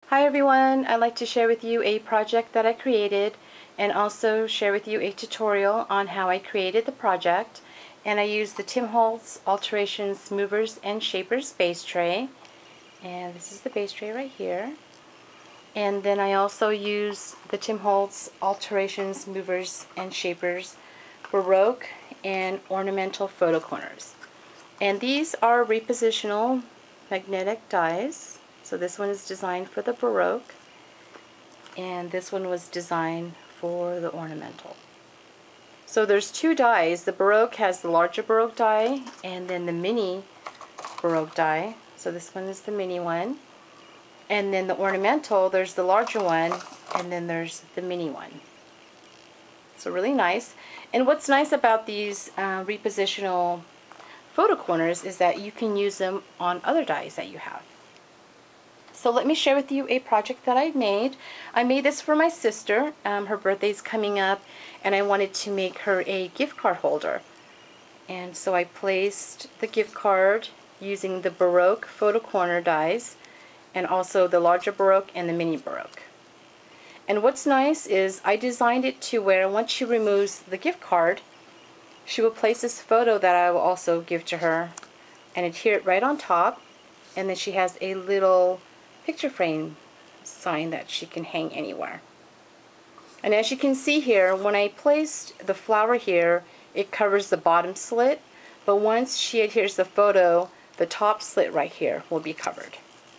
Hi everyone, I'd like to share with you a project that I created and also share with you a tutorial on how I created the project. And I used the Tim Holtz Alterations Movers and Shapers base tray, and this is the base tray right here. And then I also use the Tim Holtz Alterations Movers and Shapers Baroque and Ornamental Photo Corners. And these are repositional magnetic dies. So this one is designed for the Baroque, and this one was designed for the ornamental. So there's two dies. The Baroque has the larger Baroque die and then the mini Baroque die. So this one is the mini one. And then the ornamental, there's the larger one and then there's the mini one. So really nice. And what's nice about these repositional photo corners is that you can use them on other dies that you have. So let me share with you a project that I made. I made this for my sister. Her birthday's coming up and I wanted to make her a gift card holder. And so I placed the gift card using the Baroque photo corner dies and also the larger Baroque and the mini Baroque. And what's nice is I designed it to where once she removes the gift card, she will place this photo that I will also give to her and adhere it right on top, and then she has a little picture frame sign that she can hang anywhere. And as you can see here, when I placed the flower here, it covers the bottom slit, but once she adheres the photo, the top slit right here will be covered.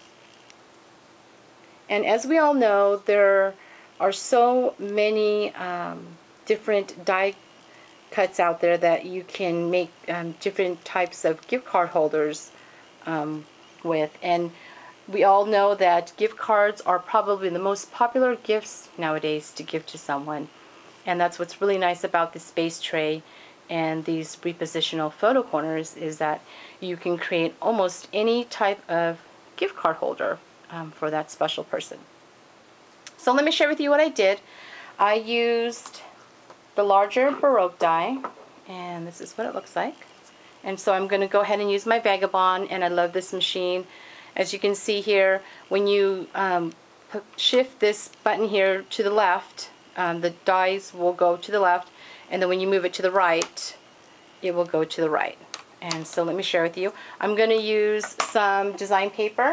And as we all know, there are so many different die cuts out there that you can make different types of gift card holders with. And we all know that gift cards are probably the most popular gifts nowadays to give to someone. And that's what's really nice about this base tray and these repositional photo corners, is that you can create almost any type of gift card holder for that special person. So let me share with you what I did. I used the larger Baroque die, and this is what it looks like. And so I'm going to go ahead and use my Vagabond, and I love this machine. As you can see here, when you shift this button here to the left, the dies will go to the left, and then when you move it to the right, it will go to the right. And so let me share with you. I'm going to use some design paper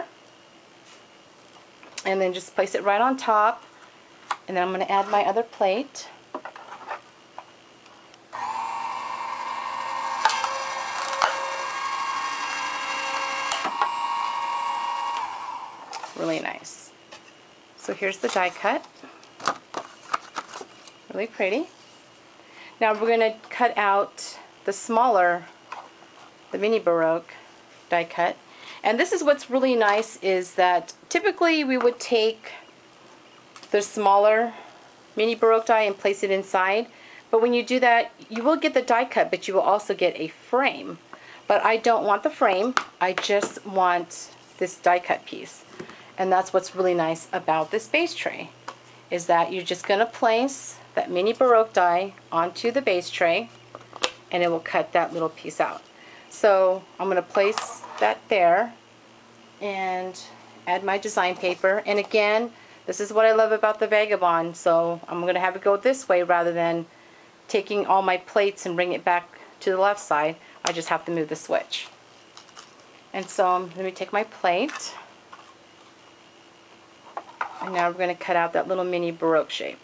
and then just place it right on top, and then I'm going to add my other plate. Really nice. So here's the die cut. Really pretty. Now we're going to cut out the smaller, the mini Baroque die cut. And this is what's really nice, is that typically we would take the smaller mini Baroque die and place it inside. But when you do that, you will get the die cut, but you will also get a frame. But I don't want the frame. I just want this die cut piece. And that's what's really nice about this base tray, is that you're just going to place that mini Baroque die onto the base tray and it will cut that little piece out. So I'm going to place that there and add my design paper. And again, this is what I love about the Vagabond, so I'm going to have it go this way rather than taking all my plates and bring it back to the left side. I just have to move the switch. And so let me take my plate. And now we're going to cut out that little mini Baroque shape.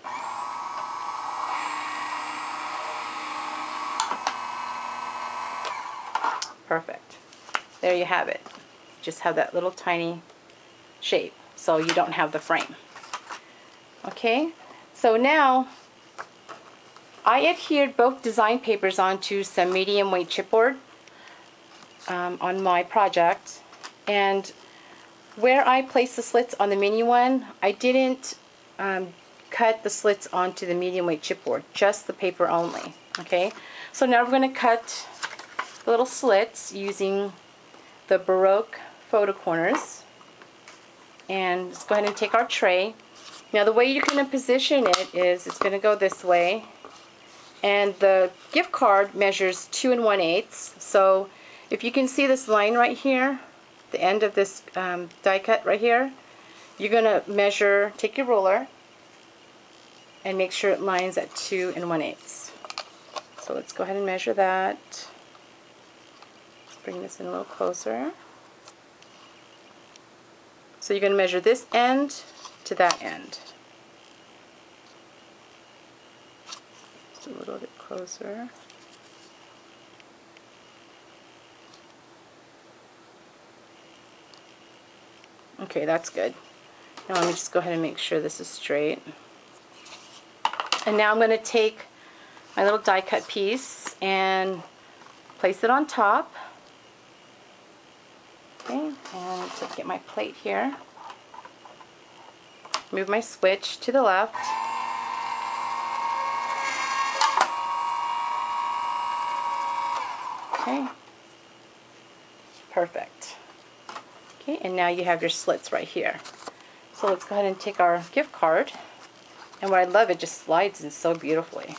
Perfect. There you have it. Just have that little tiny shape, so you don't have the frame. Okay, so now I adhered both design papers onto some medium weight chipboard on my project, and where I placed the slits on the mini one, I didn't cut the slits onto the medium weight chipboard, just the paper only. Okay, so now we're going to cut the little slits using the Baroque photo corners. And let's go ahead and take our tray. Now the way you're going to position it is it's going to go this way, and the gift card measures 2 1/8. So if you can see this line right here, the end of this die cut right here, you're going to measure, take your ruler, and make sure it lines at 2 1/8. So let's go ahead and measure that. Let's bring this in a little closer. So you're going to measure this end to that end. Just a little bit closer. Okay, that's good. Now let me just go ahead and make sure this is straight. And now I'm going to take my little die cut piece and place it on top. Okay, and so get my plate here. Move my switch to the left. Okay, perfect. Okay, and now you have your slits right here. So let's go ahead and take our gift card. And what I love, it just slides in so beautifully.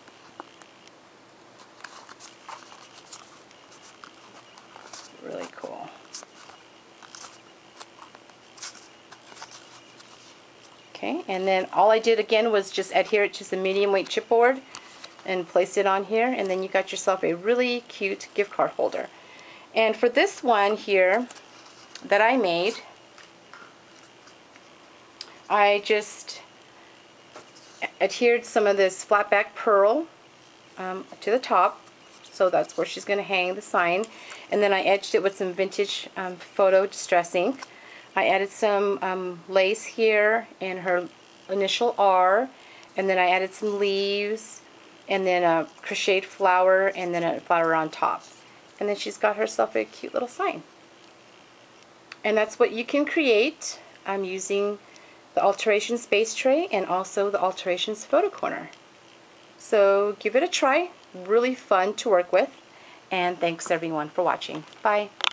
Really cool. Okay, and then all I did again was just adhere it to some medium weight chipboard and place it on here, and then you got yourself a really cute gift card holder. And for this one here that I made, I just adhered some of this flat back pearl to the top, so that's where she's going to hang the sign, and then I edged it with some vintage photo distress ink. I added some lace here and her initial R, and then I added some leaves, and then a crocheted flower, and then a flower on top, and then she's got herself a cute little sign. And that's what you can create using the Alterations space tray and also the Alterations photo corner. So give it a try, really fun to work with, and thanks everyone for watching. Bye.